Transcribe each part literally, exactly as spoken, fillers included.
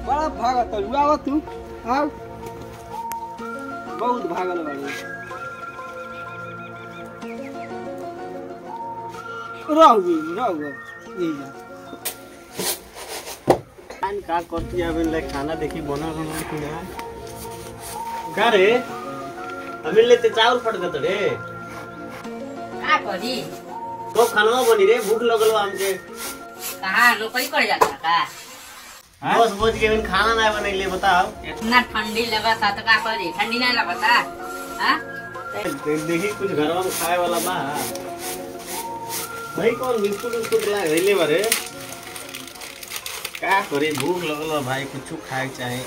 बड़ा भागत आव तू आओ बहुत भागल बाड़ी रह गई रह गई यही जा खान का करती है अबे खाना देखी बना बना के ना का रे अबे लेते चावल फट गत रे का करी तो खाना बनी रे भूख लगल बा हमके कहां नौकरी कर जाता का बस बोझ के बिन खाना ना बनैले बताओ इतना ठंडी लगता तो का करी ठंडी नहीं लगता हां देखी कुछ घरवा में खाए वाला बा भाई कौन बिस्कुट बिस्कुट ला रेले बारे का करे भूख लगल बा भाई कुछ खाए चाहे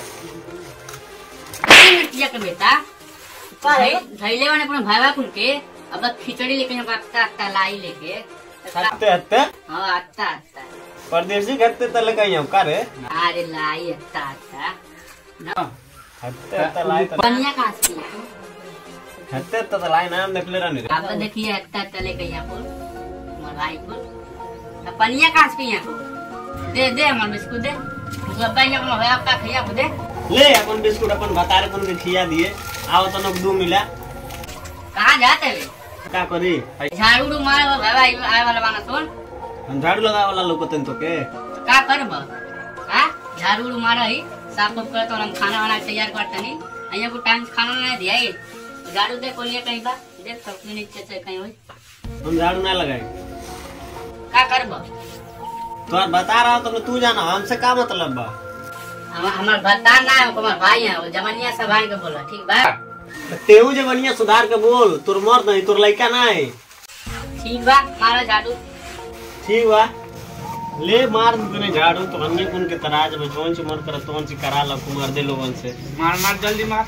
किया के बेटा भाई धैले वाले अपन भाईवा कुन के अब खिचड़ी लेके आता आता लाई लेके हत्ते हत्ते हां आता आता परदेसी हत्ते तले कहियो का रे अरे लाई आता आता ना हत्ते हत्ते लाई त पनिया कहां से हत्ते हत्ते लाई नाम देखले रहनी रे अब देखिए आता तले कहिया को मलाई को पनिया कहां से पिया को दे दे मन बिस्कुट दे सब भाई अपना होया का खिया को दे ले अपन बिस्कुट अपन बतारे अपन के खिया दिए आओ तनो दो मिला कहां जाते वे का करी झाड़ू डू मारे भाई आए वाला बाना सुन हम झाड़ू लगा वाला लोकतन तो के का करब हां झाड़ू डू मारे ही साफ साफ कर तो हम खाना वाना तैयार करते नहीं अइया को टाइम से खाना नहीं दिया है झाड़ू दे कोलिया कहीं बा देख सब नीचे से कहीं होई हम झाड़ू ना लगाए का करब तो बता रहा हूं तो तू जाना हमसे का मतलब बा हम हमार बता ना हमार भाई है जमनिया सब भाई के बोला ठीक बा तेहू जे बनिया सुधार के बोल तोर मर्द नहीं तोर लइका ना है ठीक बा मारो झाड़ू ठीक बा ले मार तूने झाड़ू तो हमने कौन के तराज में जोन से मन कर तोन से करा ला कुमार दे लोगन से मार मार जल्दी मार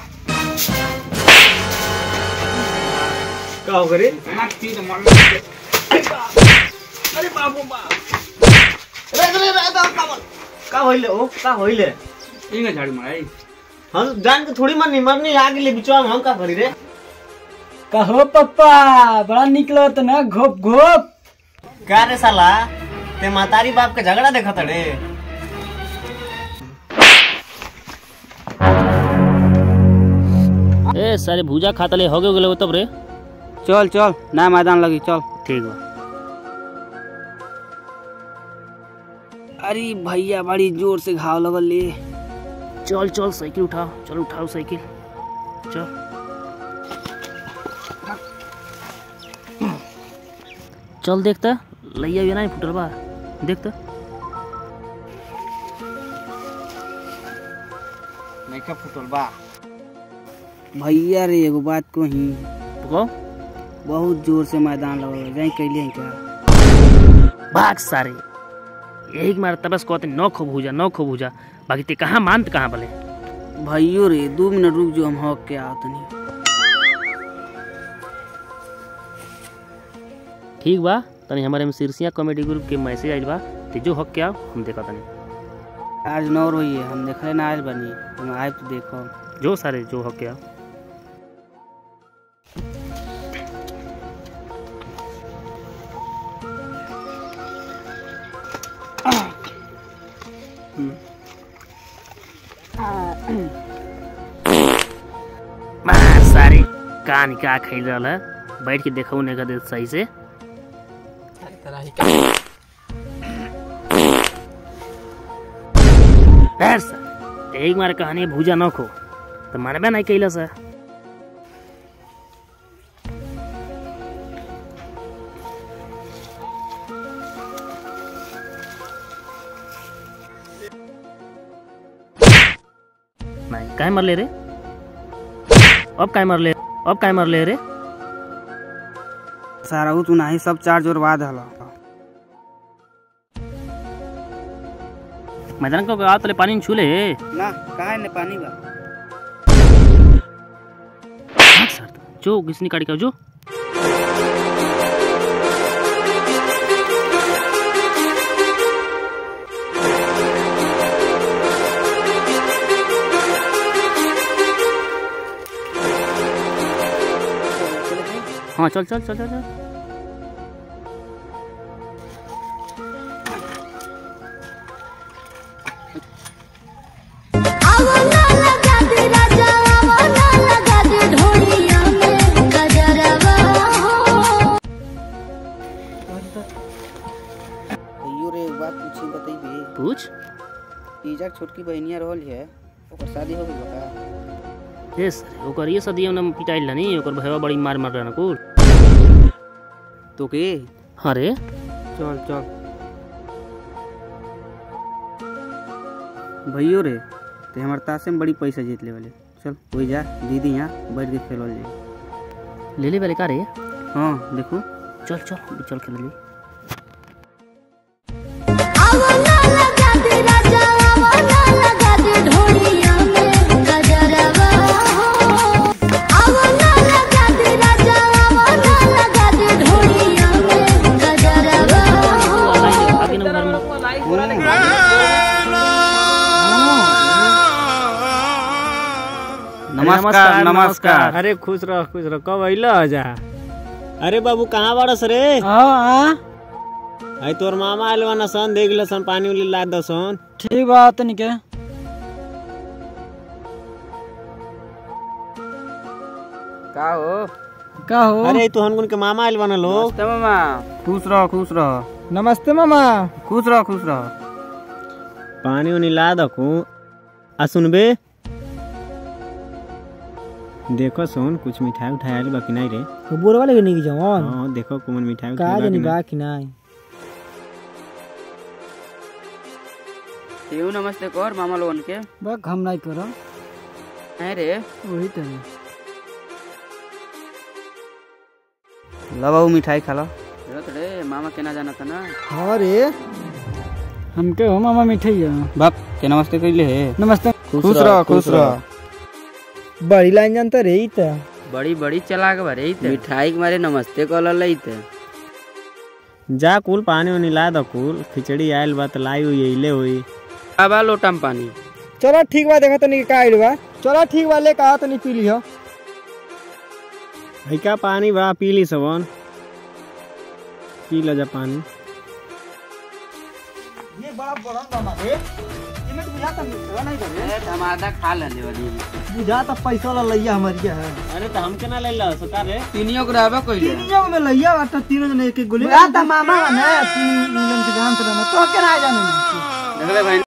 का हो करे मार तीर मार अरे बाबू बा रे रे रे का का होइले ओ का होइले इंगा झाड़ू माराई हम जान के थोड़ी मरनी मरनी आगे ले बिचवा में हम का करी रे कहो पप्पा बड़ा निकलो तो ना घोप घोप का रे साला ते मातारी बाप के झगड़ा देखत रे ए सारे भूजा खाता ले होगे गेले तब रे चल चल ना मैदान लगी चल ठीक बा अरे भैया बड़ी जोर से घाव लगल ले चल चल साइकिल उठाओ चल उठाओ साइकिल चल चल देखता लैया भी नहीं फुटल बा देखता नहीं का फुटल बा भैया रे एगो बात को ही तो बहुत जोर से मैदान लगल जाई कैले क्या भाग सारे यही मार तबस कहते नौ खो भूजा नौ खो भूजा बाकी ते कहाँ मानत कहाँ भले भैयो रे दो मिनट रुक जो हम हक के आओ तनी ठीक बा तनी हमारे में शीर्षिया कॉमेडी ग्रुप के मैसेज आइल बा ते जो हक के आओ हम देखा तनी आज नौ रही है हम देखले ना आज बनी तुम आए तो देखो जो सारे जो हक के आओ मार सारे कान का खेल रहा है बैठ के देखो नहीं कर दे सही से सर एक मार कहानी भूजा न खो तो मानबे नहीं कैला सर नहीं काय मर ले रे अब काय मर ले अब काय मर ले रे सारा तू नहीं सब चार्ज और बाद हला मैदान को गाँव तले पानी छूले ना काहे ने पानी बा सर जो किसने काटी का जो हाँ चल चल चल चल चल ईजा छोटकी बहनिया रहल है, ओकर शादी हो गई बका। ए सर ओकर ये सदिया में पिटाइल नहीं, ओकर भैया बड़ी मार मार रहा कुल। तो के हाँ रे चल चल भैयो रे, ते हमार तासे में बड़ी पैसा जीत ले वाले। चल कोई जा दीदी यहाँ बैठ के खेलल जाए। ले ले वाले का रे? हाँ देखो चल चल चल खेल ले। नमस्कार नमस्कार। अरे खुश रह खुश रह, कब अइला जा? अरे बाबू कहाँ बाड़स रे? हाँ आई तोर मामा आइल बा सन, देख लसन पानी उली ला दसन। ठीक बा तनी के। का हो का हो? अरे तू हनगुन के मामा आइल बना लोग। नमस्ते मामा, खुश रहो खुश रहो। नमस्ते मामा। खुश रहो खुश रहो। पानी उनी ला दकू। आ सुनबे, देखो सोन कुछ मिठाई उठाई आइल बा कि नहीं रे? तो बोर वाले के नहीं जवान। हां देखो कुमन मिठाई का जानी बा कि नहीं। तेऊ नमस्ते कर मामा लोगन के। बक हम नहीं करो। है रे वही तो नहीं। ला बाबू मिठाई खा लो। जरूरत रे मामा के ना जाना था ना। हाँ रे हमके हो मामा मिठाई है। बाप के नमस्ते कइले है। नमस्ते। खुश रहो खुश रहो। बड़ी लाइन जानता रही था। बड़ी बड़ी चला के भरे थे मिठाई के मारे नमस्ते कॉल लई थे। जा कुल पानी उनी ला दकुल, खिचड़ी आइल बा त लाई हुई इले हुई। आबा लोटा में पानी। चलो ठीक बा, देखा तनी का आइल बा। चलो ठीक बा, ले कहा तनी पी लियो। भाई का पानी बा पी ली सबन, पी लो जा पानी। ये बड़ा बड़ा मामा रे, इमे तो बुझाता नहीं ए टमाटर खा ले वाली। बुझाता पैसा ला लइया हमारी है। अरे त हमके ना ले ला सका रे। तीनियों को रहबा कइले। तीनों में लइया बाटा, तीनों जने एक एक गोली। बुझाता मामा ना तीन मिलन के जान तो ना तो के ना जाने। देखले भाई